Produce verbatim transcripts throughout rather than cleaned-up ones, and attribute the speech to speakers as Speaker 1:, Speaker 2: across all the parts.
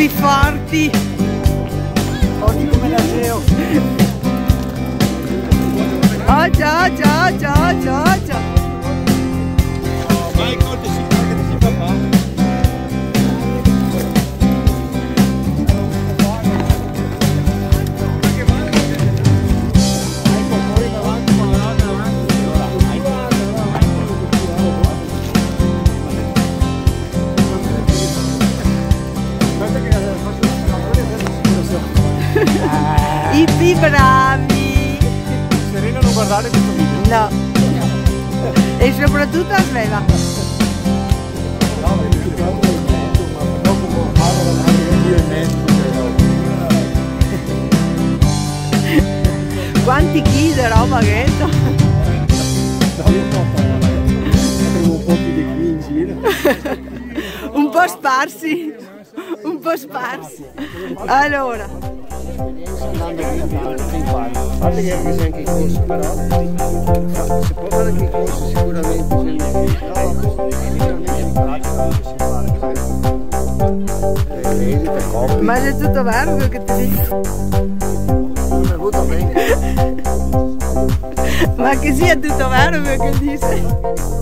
Speaker 1: Forti forti.
Speaker 2: Forti come la Geo.
Speaker 1: Oh ciao ciao ciao ciao ciao.
Speaker 3: Vai con te si fa che ti papà.
Speaker 1: I più bravi.
Speaker 2: Serena, non guardare questo video.
Speaker 1: No. E soprattutto a Sveva. Quanti chili di roba che è?
Speaker 2: Un po' più di qui in giro.
Speaker 1: Un po' sparsi. Un po' sparsi. Allora.
Speaker 2: A parte che anche se anche i corsi, però si può fare anche i corsi sicuramente.
Speaker 1: Ma è tutto vero quello che ti dico?
Speaker 2: Non è avuto bene.
Speaker 1: Ma che sia tutto vero quello che dice?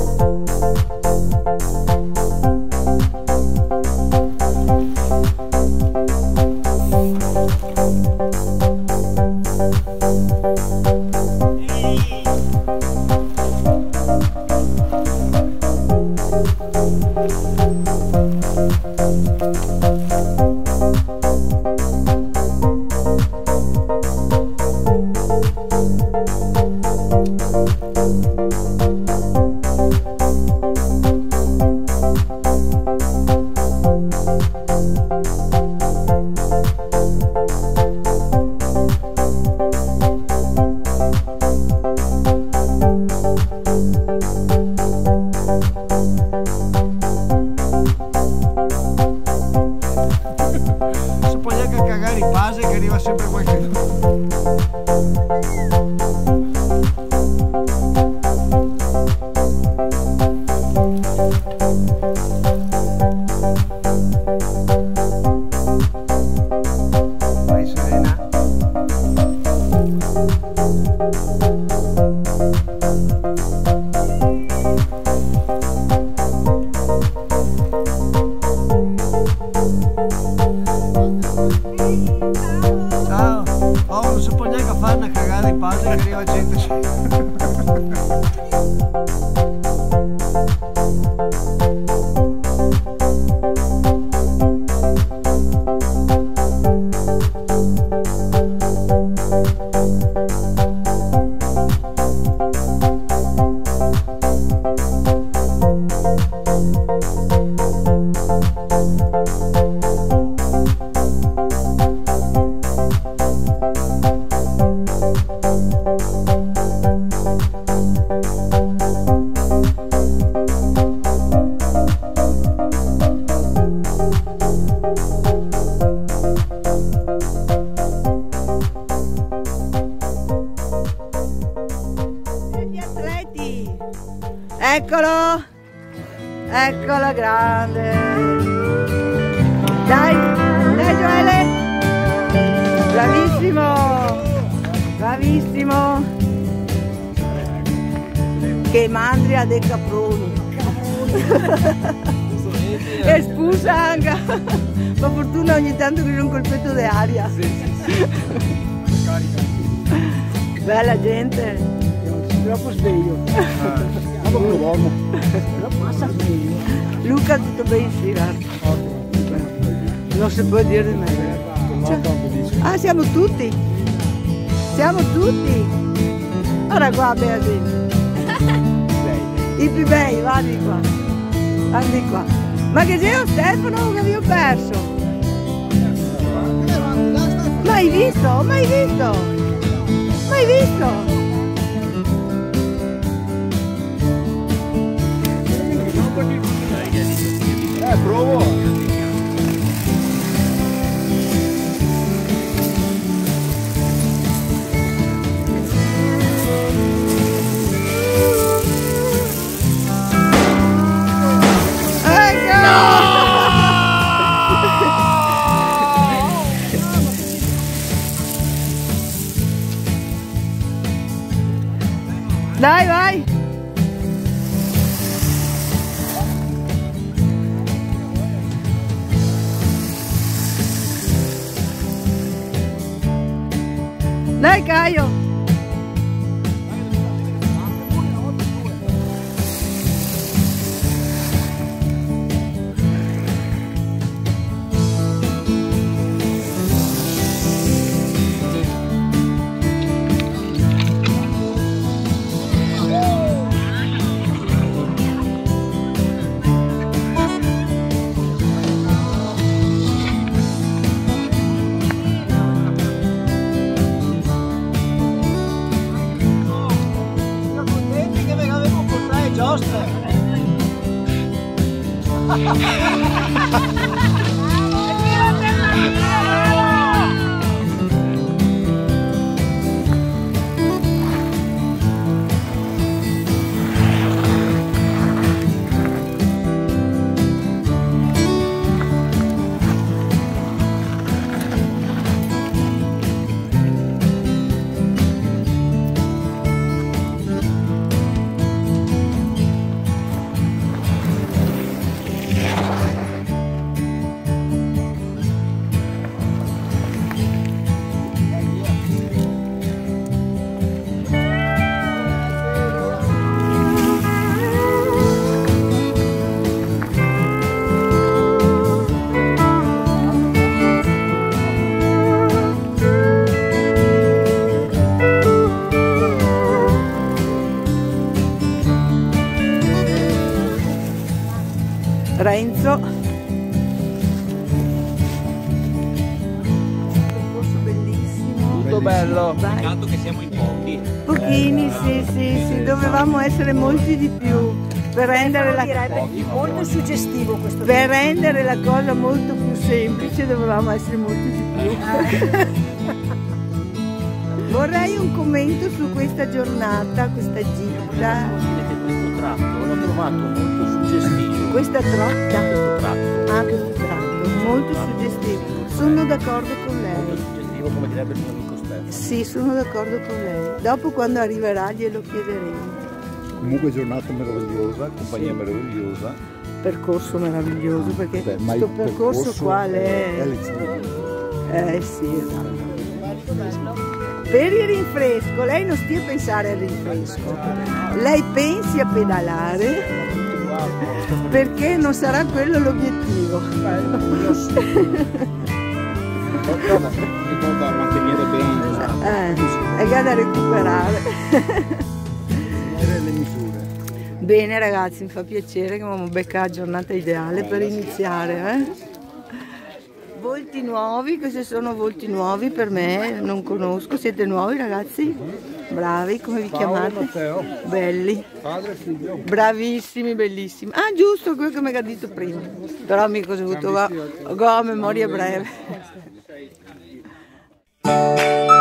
Speaker 2: Che arriva sempre qualcuno. Vai Serena. Non si può neanche fare una cagata in pausa che arriva gente.
Speaker 1: Eccolo, eccolo grande. Dai, dai Gioele. Bravissimo, bravissimo. Che mandria dei caproni. E spusa anche. Ma fortuna ogni tanto che c'è un colpetto di aria. Bella gente.
Speaker 2: Troppo sveglio. Ma come l'uomo. Passa sveglio.
Speaker 1: Luca tutto bene, sì, guarda. Non si può dire di meglio. Cioè, ah, siamo tutti. Siamo tutti. Guarda qua, Beatrice. I più bei, guardi qua. Guardi qua. Ma che sei Stefano che vi ho perso? Mai visto? Mai visto? Mai visto?
Speaker 2: Eh, provo!
Speaker 1: Dai, vai! Dai, Caio! Renzo, percorso bellissimo,
Speaker 3: Molto bello.
Speaker 4: Peccato che siamo in pochi.
Speaker 1: pochini, sì, sì, sì, dovevamo essere molti di più per rendere la,
Speaker 5: molto suggestivo questo
Speaker 1: per rendere la cosa molto più semplice, dovevamo essere molti di più. Vorrei un commento su questa giornata, questa gita,
Speaker 4: Questo tratto l'ho trovato molto suggestivo.
Speaker 1: questa trotta.
Speaker 4: Questo tratto
Speaker 1: Ah, questo tratto, molto suggestivo. Sono d'accordo con lei.
Speaker 4: molto suggestivo, come direbbe il mio amico Stefano.
Speaker 1: Sì, sono d'accordo con lei. Dopo quando arriverà glielo chiederemo.
Speaker 3: Comunque giornata meravigliosa, compagnia meravigliosa.
Speaker 1: Percorso meraviglioso, perché
Speaker 3: Beh, ma
Speaker 1: questo
Speaker 3: il
Speaker 1: percorso,
Speaker 3: percorso
Speaker 1: qua
Speaker 3: è
Speaker 1: è...
Speaker 3: lezione.
Speaker 1: Eh sì, esatto. Per il rinfresco, lei non stia a pensare al rinfresco. Lei pensi a pedalare perché non sarà quello l'obiettivo.
Speaker 3: Ricorda a mantenere bene
Speaker 1: Eh, è che da recuperare.
Speaker 3: le misure.
Speaker 1: Bene ragazzi, mi fa piacere che abbiamo beccato la giornata ideale per iniziare. Eh? Volti nuovi, questi sono volti nuovi per me, non conosco. Siete nuovi ragazzi? Bravi, come vi chiamate?
Speaker 3: Matteo.
Speaker 1: Belli.
Speaker 3: Padre e figlio.
Speaker 1: Bravissimi, bellissimi. Ah, giusto, quello che mi ha detto prima. Però mica ho avuto, ho, ho memoria breve.